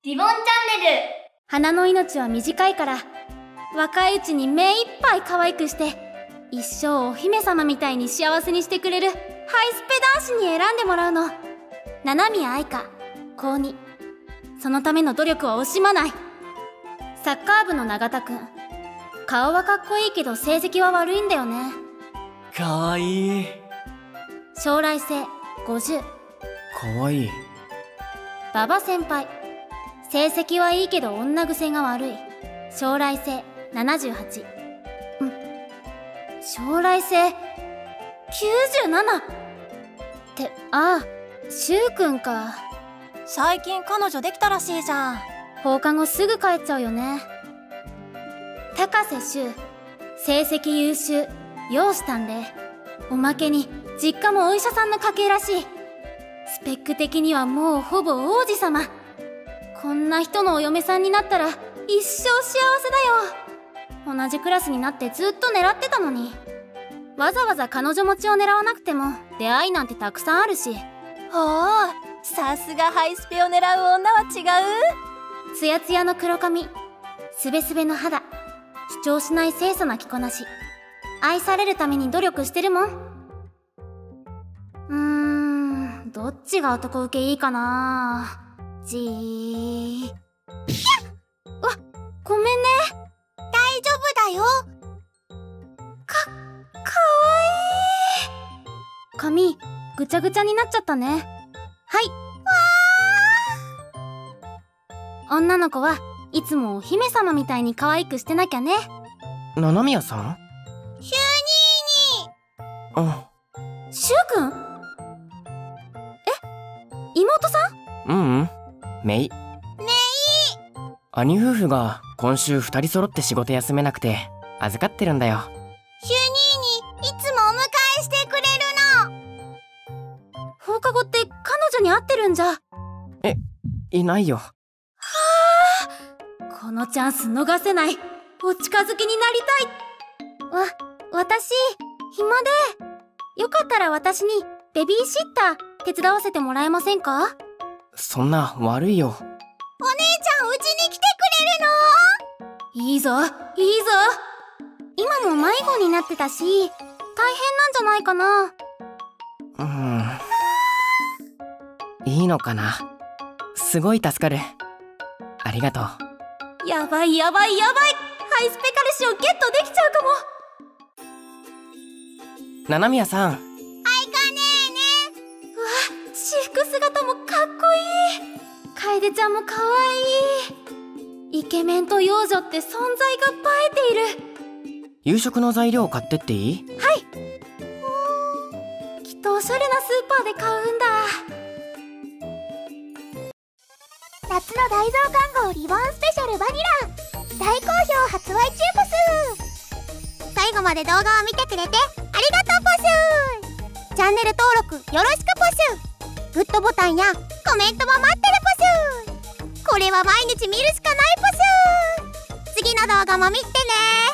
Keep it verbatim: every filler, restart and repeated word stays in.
リボンチャンネル。 花の命は短いから、若いうちに目いっぱい可愛くして一生お姫様みたいに幸せにしてくれるハイスペ男子に選んでもらうの。七宮愛花、こうに。そのための努力は惜しまない。サッカー部の永田くん、顔はかっこいいけど成績は悪いんだよね。 かわいい。 将来性ごじゅう。 かわいい。 馬場先輩、成績はいいけど女癖が悪い。将来性ななじゅうはち。うん。将来性きゅうじゅうなな。って、ああ、柊くんか。 最近彼女できたらしいじゃん。 放課後すぐ帰っちゃうよね。高瀬柊、成績優秀、容姿端麗。おまけに実家もお医者さんの家系らしい。スペック的にはもうほぼ王子様。こんな人のお嫁さんになったら一生幸せだよ。同じクラスになってずっと狙ってたのに。わざわざ彼女持ちを狙わなくても出会いなんてたくさんあるし。 ほう、さすがハイスペを狙う女は違う。 ツヤツヤの黒髪、スベスベの肌、主張しない清楚な着こなし。愛されるために努力してるもん。うーん、どっちが男受けいいかな。じー。ひゃっ！わ、ごめんね。 大丈夫だよ。 か、かわいい。髪、ぐちゃぐちゃになっちゃったね。はい。わー。女の子はいつもお姫様みたいに可愛くしてなきゃね。 七宮さん？ ヒューニーニー。 あ、 柊くん？え？妹さん？ ううん、メイ。 メイ。 兄夫婦が今週二人揃って仕事休めなくて預かってるんだよ。 ヒューニーニー、いつもお迎えしてくれるの。放課後って彼女に会ってるんじゃ。 え、いないよ。はあ、このチャンス逃せない。お近づきになりたい。わ、私、暇で。よかったら私にベビーシッター手伝わせてもらえませんか？ そんな悪いよ。 お姉ちゃん、うちに来てくれるの？ いいぞ、いいぞ。今も迷子になってたし、大変なんじゃないかな。 うーん。いいのかな。すごい助かる。ありがとう。 やばいやばいやばい。ハイスペ彼氏をゲットできちゃうかも。 七宮さん。 愛花ねーね。 うわ、私服姿もかっこいい。楓ちゃんもかわいい。イケメンと幼女って存在が映えている。 夕食の材料買ってっていい？ はい。きっとおしゃれなスーパーで買うんだ。 夏の大増刊号リボンスペシャルバニラ大好評発売中ポス。最後まで動画を見てくれてありがとうポス。チャンネル登録よろしくポス。グッドボタンやコメントも待ってるポス。これは毎日見るしかないポス。次の動画も見てね。